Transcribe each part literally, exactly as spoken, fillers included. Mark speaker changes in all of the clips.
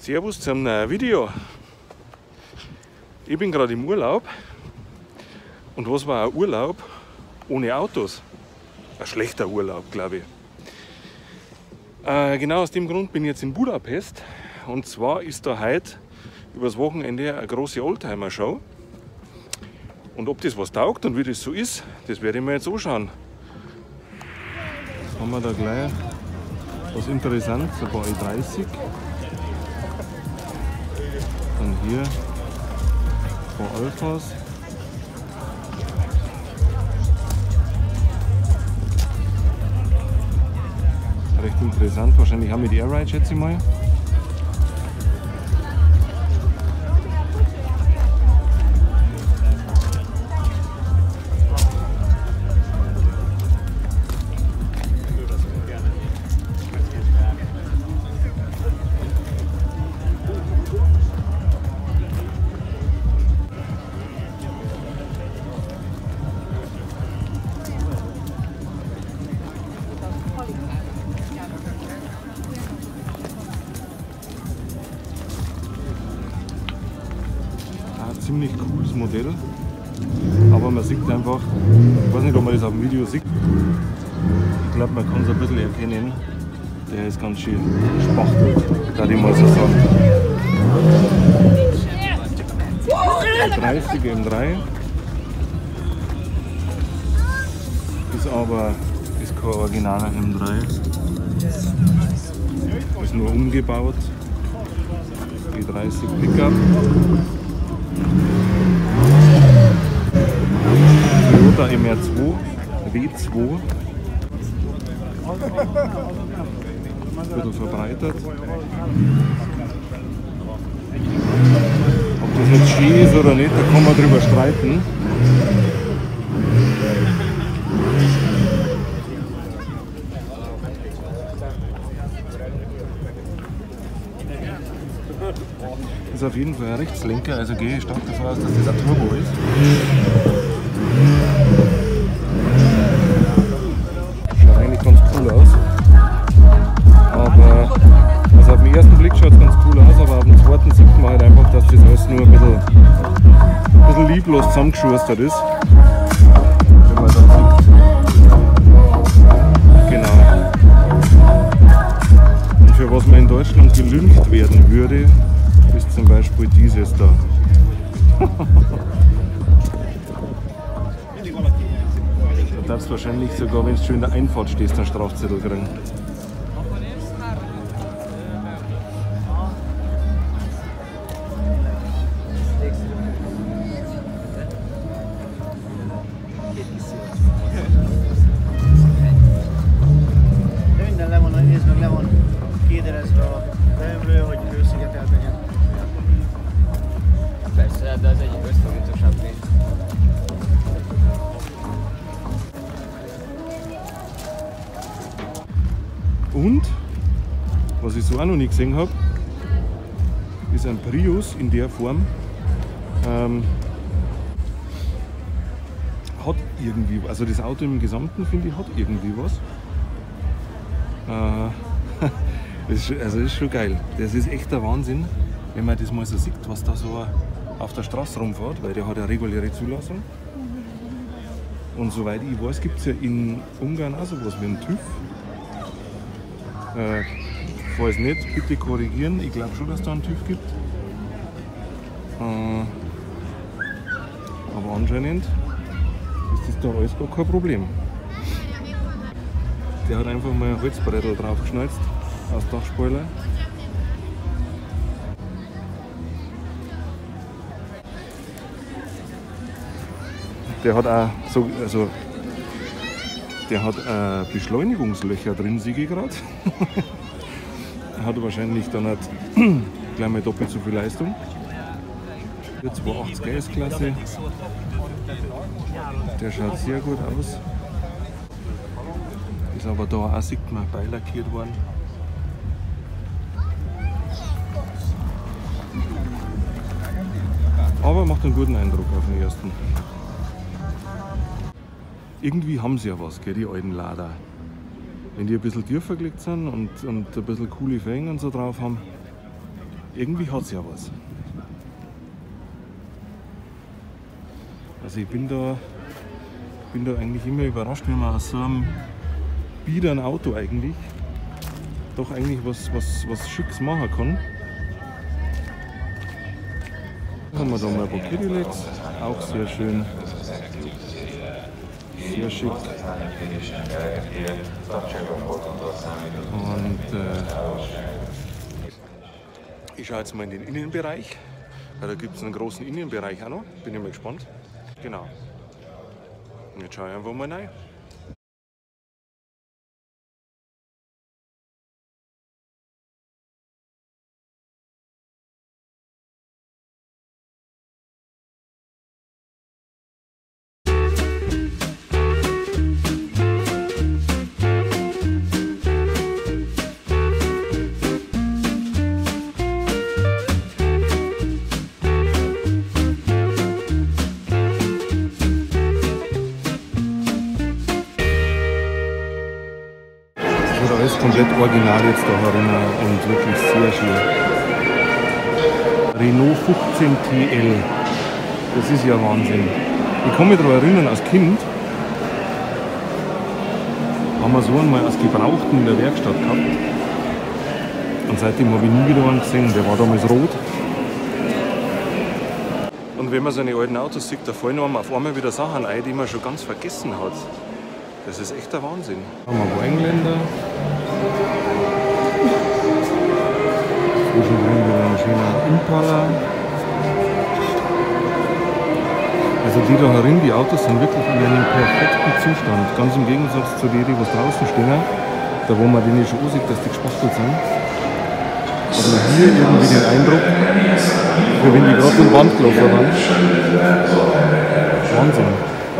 Speaker 1: Servus zum neuen Video. Ich bin gerade im Urlaub. Und was war ein Urlaub ohne Autos? Ein schlechter Urlaub, glaube ich. Äh, genau aus dem Grund bin ich jetzt in Budapest. Und zwar ist da heute übers Wochenende eine große Oldtimer-Show. Und ob das was taugt und wie das so ist, das werde ich mir jetzt anschauen. Haben wir da gleich was Interessantes, ein paar E dreißig. Dann hier ein paar Alphas. Recht interessant, wahrscheinlich haben wir die Airride, schätze ich mal. Ziemlich cooles Modell, aber man sieht einfach, ich weiß nicht, ob man das auf dem Video sieht, ich glaube, man kann es ein bisschen erkennen, der ist ganz schön spachtelt, würde ich mal so sagen. E dreißig M drei ist aber ist kein originaler M drei, ist nur umgebaut. E dreißig Pickup. Toyota M R zwei W zwei. Ein bisschen verbreitert. Ob das jetzt schön ist oder nicht, da kann man drüber streiten. Das ist auf jeden Fall ein Rechtslenker, also gehe ich stark davon aus, dass das ein Turbo ist. Schaut eigentlich ganz cool aus. Aber also auf den ersten Blick schaut es ganz cool aus, aber auf dem zweiten sieht man halt einfach, dass das alles nur ein bisschen, ein bisschen lieblos zusammengeschustert ist. Wenn man dann sieht. Genau. Und für was man in Deutschland gelüncht werden würde, ist zum Beispiel dieses da. Da darfst du wahrscheinlich sogar, wenn du schön in der Einfahrt stehst, einen Strafzettel kriegen. Und, was ich so auch noch nie gesehen habe, ist ein Prius in der Form. Ähm, hat irgendwie, also das Auto im Gesamten, finde ich, hat irgendwie was. Äh, das ist, also das ist schon geil. Das ist echt der Wahnsinn, wenn man das mal so sieht, was da so auf der Straße rumfährt, weil der hat eine reguläre Zulassung. Und soweit ich weiß, gibt es ja in Ungarn auch sowas wie einen TÜV. Äh, falls nicht, bitte korrigieren. Ich glaube schon, dass da einen TÜV gibt. Äh, aber anscheinend ist das da alles gar kein Problem. Der hat einfach mal ein Holzbrettel drauf geschnalzt aus Dachspoiler. Der hat auch so, also der hat äh, Beschleunigungslöcher drin, sehe ich gerade. Er hat wahrscheinlich dann halt gleich mal doppelt so viel Leistung. Der zweihundertachtzig S-Klasse. Der schaut sehr gut aus. Ist aber da auch, sieht man, beilackiert worden. Aber macht einen guten Eindruck auf den ersten. Irgendwie haben sie ja was, gell, die alten Lada. Wenn die ein bisschen tiefer gelegt sind und, und ein bisschen coole Felgen und so drauf haben, irgendwie hat es ja was. Also ich bin da, bin da eigentlich immer überrascht, wenn man aus so einem biederen Auto eigentlich doch eigentlich was, was, was Schicks machen kann. Dann haben wir da mal ein paar Cadillacs, auch sehr schön, sehr schick. Und äh, ich schaue jetzt mal in den Innenbereich, weil da gibt es einen großen Innenbereich auch noch, bin ich mal gespannt. Genau. Und jetzt schaue ich einfach mal rein. Alles komplett original jetzt da herinnen und wirklich sehr schön. Renault fünfzehn T L, das ist ja Wahnsinn. Ich kann mich daran erinnern, als Kind haben wir so einmal als Gebrauchten in der Werkstatt gehabt. Und seitdem habe ich nie wieder einen gesehen, der war damals rot. Und wenn man seine alten Autos sieht, da fallen einem auf einmal wieder Sachen ein, die man schon ganz vergessen hat. Das ist echt der Wahnsinn. Da haben wir Engländer. Zwischendrin wieder ein schöner Impala. Also die da herin, die Autos sind wirklich in einem perfekten Zustand. Ganz im Gegensatz zu denen, die was draußen stehen. Da wo man denen schon sieht, dass die gespachtelt sind. Also hier irgendwie den Eindruck, wie wenn die gerade im Band gelaufen waren. Wahnsinn.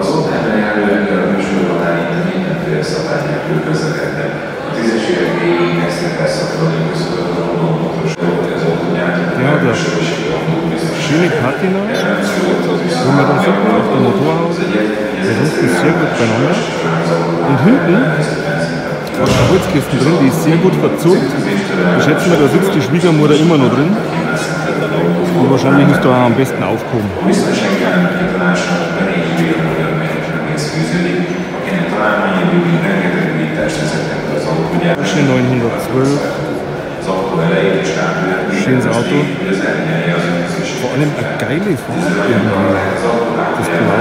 Speaker 1: Ja, der schöne Patina, wo man dann sieht, auf der Motorhaube, der Rüst ist sehr gut beieinander. Und hinten hat eine Holzkiste drin, die ist sehr gut verzurrt. Ich schätze mal, da sitzt die Schwiegermutter immer noch drin. Und wahrscheinlich ist da am besten aufgehoben. Porsche neunhundertzwölf, schönes Auto, vor allem eine geile Farbe irgendwie, das Blau,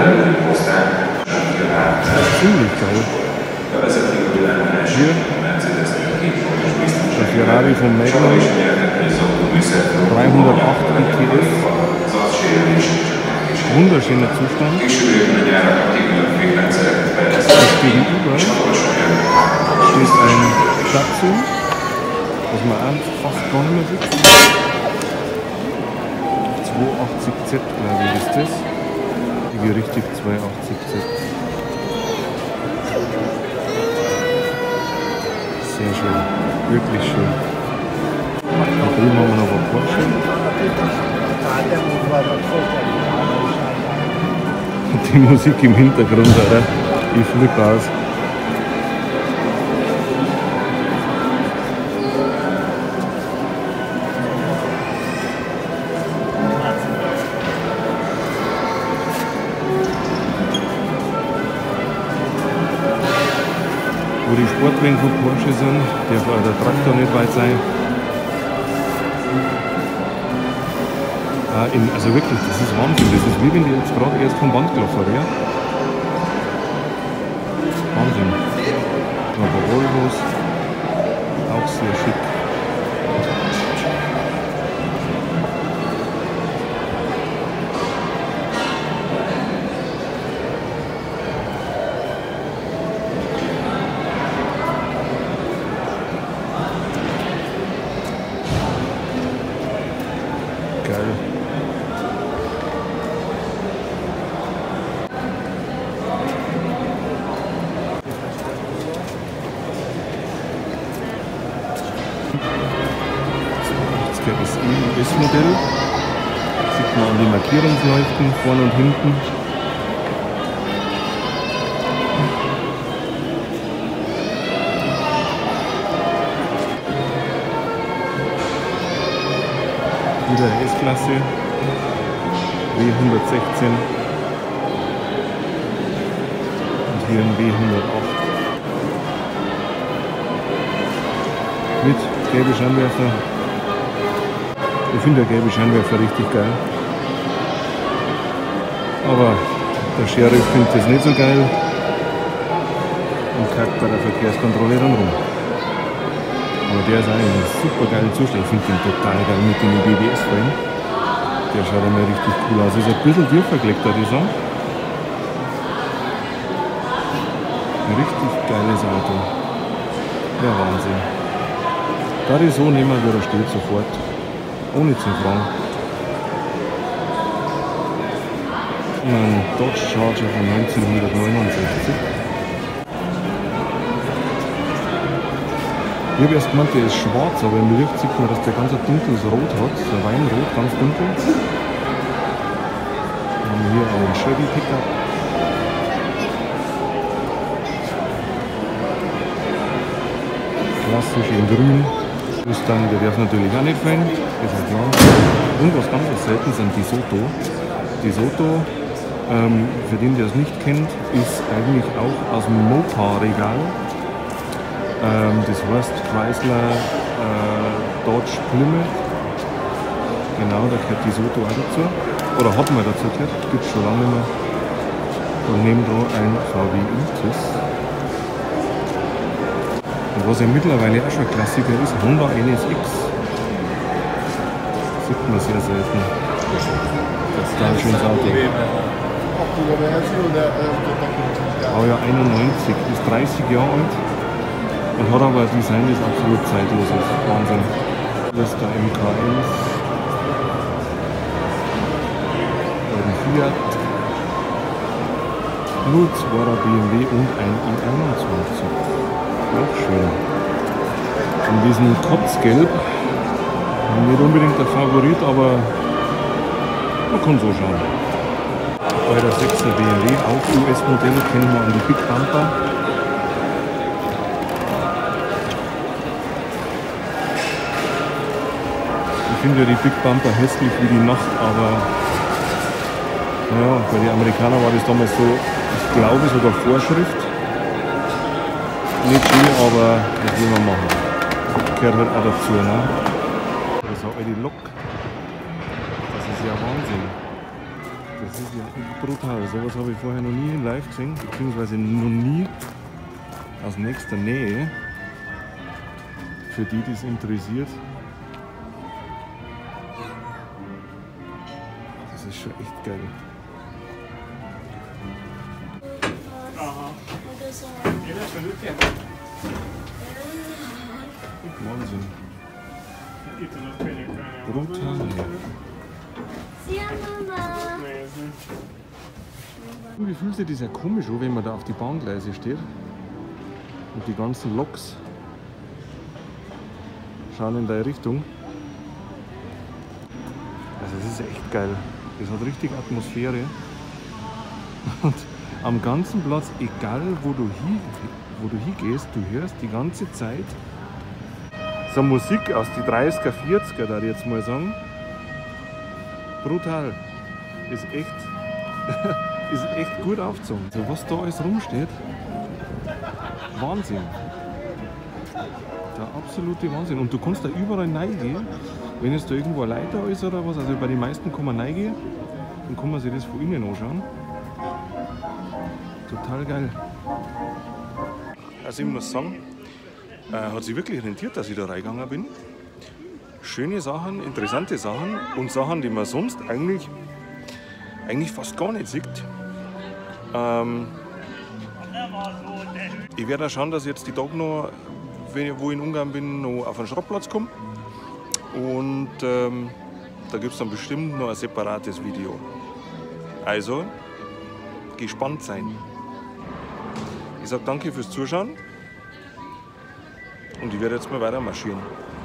Speaker 1: das ist ziemlich geil. Hier, der Ferrari von Magnum, dreihundertacht I P S, wunderschöner Zustand. Das gegenüber steht ein Datsun, was man fast gar nicht mehr sieht. zweihundertachtzig Z, glaube ich, ist das. Die richtig zweihundertachtzig Z. Sehr schön, wirklich schön. Da drüben haben wir noch ein Porsche. Und die Musik im Hintergrund, oder? Ich flippe aus. Wo die Sportwagen von Porsche sind, darf auch der Traktor nicht weit sein. Ah, in, also wirklich, das ist Wahnsinn. Das ist wie wenn die jetzt gerade erst vom Band gelaufen wäre. Wahnsinn. Noch ein paar Volvos, auch sehr schick. Geil. Das E U S-Modell, sieht man an den Markierungsleuchten vorne und hinten. wieder eine S-Klasse, W hundertsechzehn und hier ein W hundertacht mit gelbe Scheinwerfer. Ich finde der gelbe Scheinwerfer richtig geil, aber der Sheriff findet das nicht so geil und kackt bei der Verkehrskontrolle dann rum. Aber der ist eigentlich ein super geiler Zustand. Ich finde den total geil mit den B B S-Fällen. Der schaut einmal richtig cool aus. Ist ein bisschen tierverkleckt, würde ich sagen. Ein richtig geiles Auto. Der Wahnsinn. Da ich so nehmen, wie er steht, sofort. Ohne zu fragen. Ein Dodge Charger von neunzehnhundertneunundsechzig. Ich habe erst gemeint, der ist schwarz, aber im Licht sieht man, dass der ganz ein dunkles Rot hat. So ein Weinrot, ganz dunkel. Dann haben wir hier einen Chevy Pickup. Klassisch in grün. Mustang, der darf natürlich auch nicht fallen, ist ja klar. Und was ganz selten sind die Soto. Die Soto, ähm, für den, der es nicht kennt, ist eigentlich auch aus dem Mopar-Regal. Ähm, das heißt Chrysler äh, Dodge Plymouth. Genau, da gehört die Soto auch dazu. Oder hat man dazu gehört, gibt es schon lange nicht mehr. Und neben da ein V W Iltis. Und was ja mittlerweile auch schon ein Klassiker ist, Honda N S X. Sieht man sehr selten. Das ist ein schönes Auto. Baujahr einundneunzig, ist dreißig Jahre alt. Und hat aber ein Design, das absolut zeitlos ist. Wahnsinn. Das ist der M K eins. Ein Fiat. null zweier B M W und ein i einundzwanzig. Auch schön. Und diesen Kotzgelb. Nicht unbedingt der Favorit, aber man kann so schauen. Bei der sechser B M W, auch U S-Modell, kennen wir an die Big Bumper. Ich finde ja die Big Bumper hässlich wie die Nacht, aber naja, bei den Amerikanern war das damals so, ich glaube sogar Vorschrift. Nicht schön, aber das will man machen. Gehört halt auch dazu. Ne? So eine Lok, das ist ja Wahnsinn. Das ist ja brutal. Sowas habe ich vorher noch nie in live gesehen, beziehungsweise noch nie aus nächster Nähe. Für die, die es interessiert. Das ist schon echt geil. Wahnsinn. Brutal. Wie fühlt sich das ja komisch an, wenn man da auf die Bahngleise steht und die ganzen Loks schauen in deine Richtung. Also das ist echt geil. Das hat richtig Atmosphäre. Und am ganzen Platz, egal wo du, hin, wo du hingehst, du hörst die ganze Zeit so Musik aus den dreißiger, vierziger, würde ich jetzt mal sagen. Brutal. Ist echt, ist echt gut aufgezogen. Also was da alles rumsteht, Wahnsinn. Der absolute Wahnsinn. Und du kannst da überall reingehen, wenn es da irgendwo eine Leiter ist oder was. Also bei den meisten kann man reingehen, dann kann man sich das von innen anschauen. Total geil. Also ich muss sagen, äh, hat sich wirklich rentiert, dass ich da reingegangen bin. Schöne Sachen, interessante Sachen und Sachen, die man sonst eigentlich, eigentlich fast gar nicht sieht. Ähm, ich werde auch schauen, dass ich jetzt die Tage noch, wenn ich, wo ich in Ungarn bin, noch auf einen Schrottplatz komme. Und ähm, da gibt es dann bestimmt noch ein separates Video. Also, gespannt sein. Ich sage danke fürs Zuschauen und ich werde jetzt mal weiter marschieren.